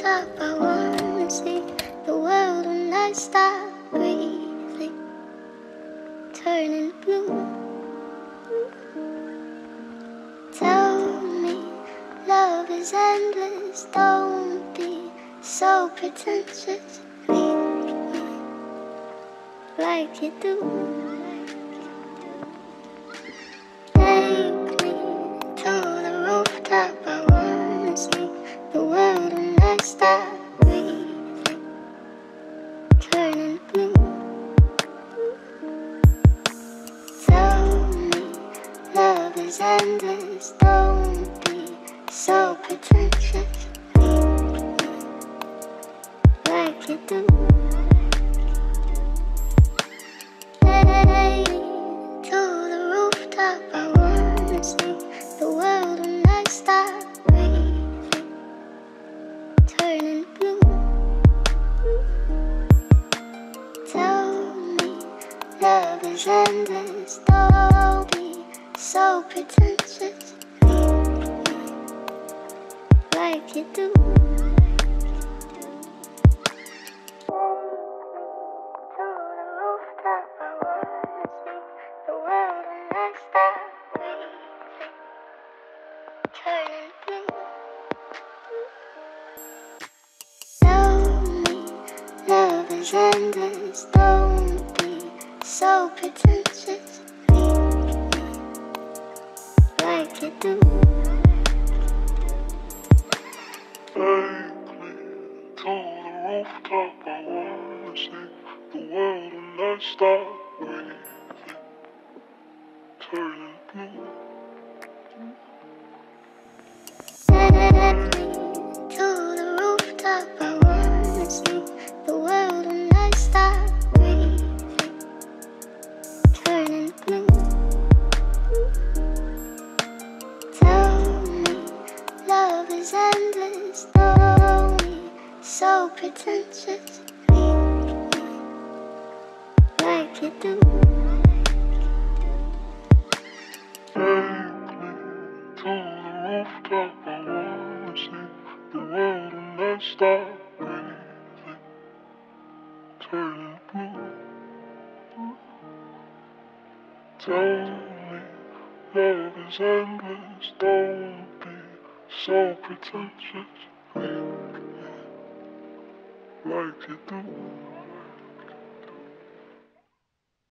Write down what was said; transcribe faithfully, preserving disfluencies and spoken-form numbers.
rooftop, I wanna see the world when I stop breathing, turning blue. Tell me love is endless, don't be so pretentious. Leave me like you do. Take me to the rooftop, I wanna see the world when I stop breathing, turning blue. Tell me love is endless, don't be so pretentious. Leave me like you do. Hey, to the rooftop, I wanna see the world when I stop breathing, turning blue. Tell me love is endless, don't be so pretentious. Leave me like you do. To the rooftop, I wanna see the world when I stop breathing, turning blue. Tell me love is endless, don't be so pretentious. Leave me like you do. Take me to the rooftop, I wanna see the world when I stop breathing, turning blue. Take me to the rooftop, I wanna see the world when I stop breathing, turning blue. Tell me love is endless, don't be so pretentious. Leave me like you do. Take me to the rooftop, I wanna see the world when I stop breathing, turning blue. Tell me love is endless, don't be so pretentious. Leave me like you do.